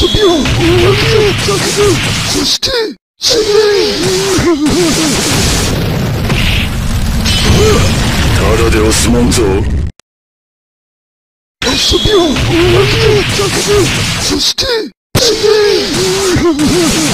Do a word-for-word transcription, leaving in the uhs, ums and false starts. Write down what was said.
遊びは終わりだけど、そして、死ねただでは済まんぞ。遊びは終わりだけど、そして、死ね